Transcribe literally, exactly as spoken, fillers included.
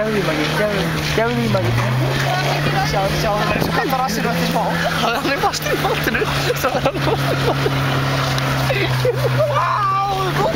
Gefðu því Maggi, gefðu, gefðu því Maggi. Sjá, sjá, hann er eins og kallar rassinu eftir smá. Hann er fastur í mótinu. Svo er hann fastur í mótinu. Vá, góð!